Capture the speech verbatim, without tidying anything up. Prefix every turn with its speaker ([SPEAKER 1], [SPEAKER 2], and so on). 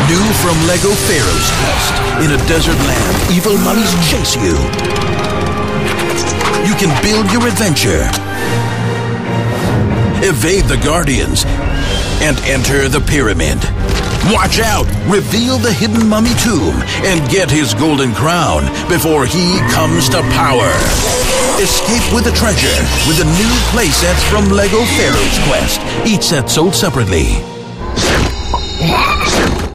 [SPEAKER 1] New from Lego Pharaoh's Quest. In a desert land, evil mummies chase you. You can build your adventure, evade the Guardians, and enter the pyramid. Watch out! Reveal the hidden mummy tomb and get his golden crown before he comes to power. Escape with the treasure with the new playsets from Lego Pharaoh's Quest. Each set sold separately.